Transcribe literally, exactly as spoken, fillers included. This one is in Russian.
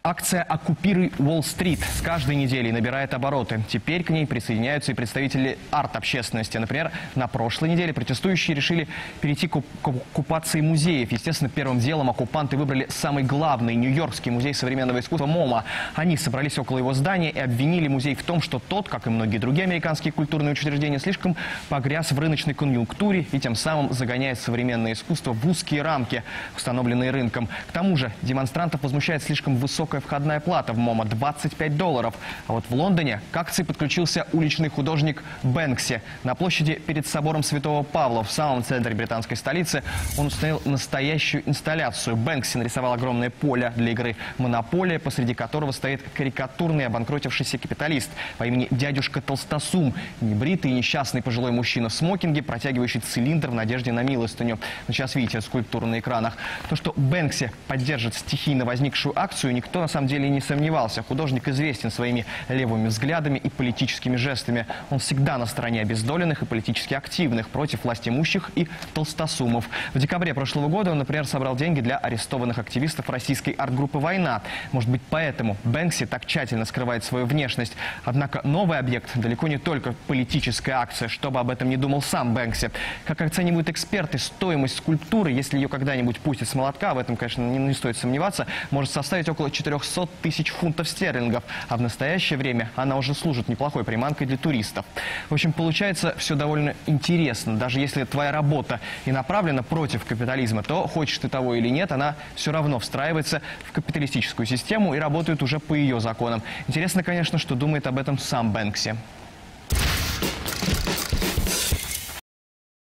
Акция «Оккупируй Уолл-стрит» с каждой неделей набирает обороты. Теперь к ней присоединяются и представители арт-общественности. Например, на прошлой неделе протестующие решили перейти к оккупации музеев. Естественно, первым делом оккупанты выбрали самый главный – Нью-Йоркский музей современного искусства МоМА. Они собрались около его здания и обвинили музей в том, что тот, как и многие другие американские культурные учреждения, слишком погряз в рыночной конъюнктуре и тем самым загоняет современное искусство в узкие рамки, установленные рынком. К тому же демонстрантов возмущает слишком высокая входная плата в МоМА – двадцать пять долларов. А вот в Лондоне к акции подключился уличный художник Бэнкси. На площади перед собором Святого Павла в самом центре британской столицы он установил настоящую инсталляцию. Бэнкси нарисовал огромное поле для игры «Монополия», посреди которого стоит карикатурный обанкротившийся капиталист по имени дядюшка Толстосум. Небритый и несчастный пожилой мужчина в смокинге, протягивающий цилиндр в надежде на милостыню. Ну, сейчас видите скульптуру на экранах. То, что Бэнкси поддержит стихийно возникшую акцию, никто на самом деле и не сомневался. Художник известен своими левыми взглядами и политическими жестами. Он всегда на стороне обездоленных и политически активных, против властимущих и толстосумов. В декабре прошлого года он, например, собрал деньги для арестованных активистов российской арт-группы «Война». Может быть, поэтому Бэнкси так тщательно скрывает свою внешность. Однако новый объект далеко не только политическая акция, что бы об этом не думал сам Бэнкси. Как оценивают эксперты, стоимость скульптуры, если ее когда-нибудь пустят с молотка, в этом, конечно, не, не стоит сомневаться, может составить около четырёхсот тысяч фунтов стерлингов. А в настоящее время она уже служит неплохой приманкой для туристов. В общем, получается все довольно интересно. Даже если твоя работа и направлена против капитализма, то, хочешь ты того или нет, она все равно встраивается в капиталистическую систему и работает уже по ее законам. Интересно, конечно, что думает об этом сам Бэнкси.